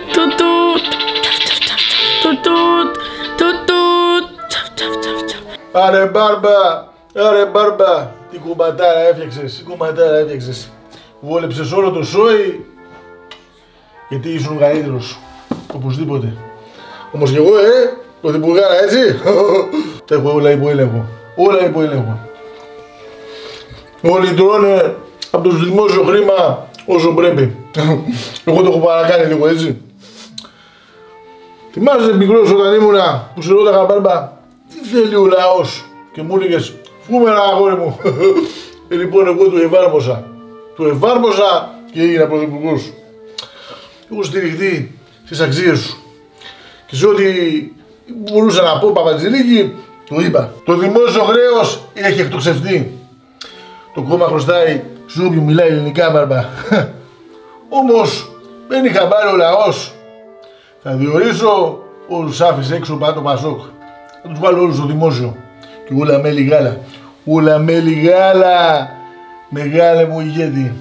Άρε μπάρμπα, τι κουμπατάρα έφτιαξες, βόλεψες όλο το σόι, γιατί ήσουν καλύτερος, οπωσδήποτε. Όμως κι εγώ, πρωθυπουργάρα, έτσι, τα έχω όλα υπό έλεγχο, Όλοι τρώνε από το δημόσιο χρήμα όσο πρέπει. Εγώ το έχω παρακάνει λίγο, έτσι. Θυμάσαι μικρός όταν ήμουνα που σε ρώταγα μπάρμπα, τι θέλει ο λαός, και μου έλεγες φούμερα αγόρι μου. Λοιπόν, εγώ το εφάρμοσα και έγινα πρωθυπουργός. Έχω στηριχτεί στις αξίες σου και σε ό,τι μπορούσα να πω, Παπατζηλίκη, το είπα. Το δημόσιο χρέος έχει εκτοξευτεί. Το κόμμα χρωστάει σε όποιον μιλάει ελληνικά, μπάρμπα. Όμως δεν είχα πάρει ο λαός. Θα διορίσω όλους άφησε έξω πάνω το Πασόκ. Θα τους βάλω όλους στο δημόσιο. Και όλα μέλι γάλα. Μεγάλε μου ηγέτη.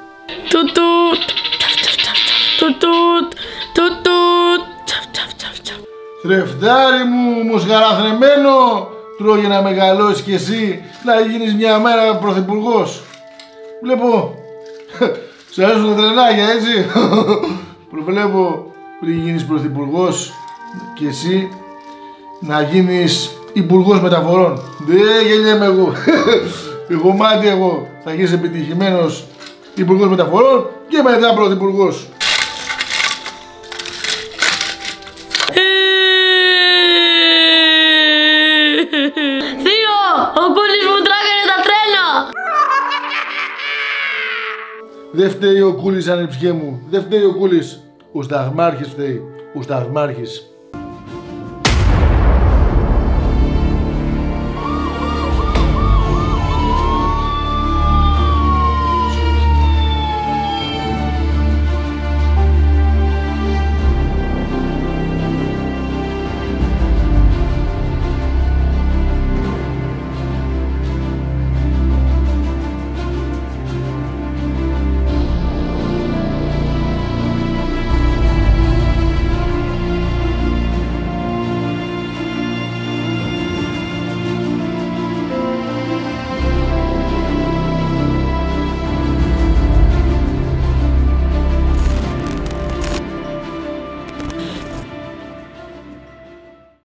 Θρεφτάρι μου, μοσχαραθρεμένο, τρώγε να μεγαλώσεις κι εσύ, να γίνεις μια μέρα πρωθυπουργός. Βλέπω, σ' αρέσουν τα τρενάκια, έτσι. Προβλέπω πριν γίνεις πρωθυπουργός κι εσύ να γίνεις υπουργός μεταφορών. Δεν γελιέμαι εγώ. Εγώ μάτι εγώ. Θα γίνεις επιτυχημένος υπουργός μεταφορών και μετά πρωθυπουργός. Θείο, ο Κούλης μου τράγανε τα τρένα. Δεν φταίει ο Κούλης, ανεψιέ μου. Δεν φταίει ο Κούλης. Ο Σταθμάρχης φταίει. Ο Σταθμάρχης.